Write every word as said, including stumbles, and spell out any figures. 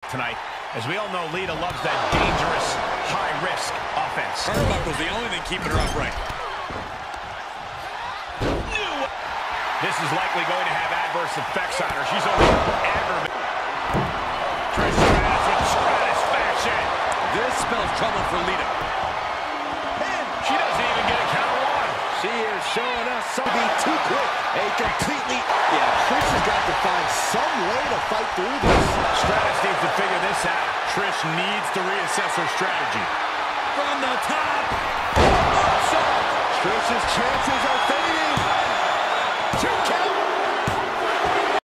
tonight. As we all know, Lita loves that dangerous, high-risk offense. Turnbuckle's the only thing keeping her upright. This is likely going to have adverse effects on her. She's only aggravated. Trish Stratus with Stratus fashion. This spells trouble for Lita. And she doesn't even get a count one. She is showing us something too quick. A completely... Yeah, Trish has got to find some way to fight through this. Stratus needs to figure this out. Trish needs to reassess her strategy. From the top. Trish's chances are fading. Two count.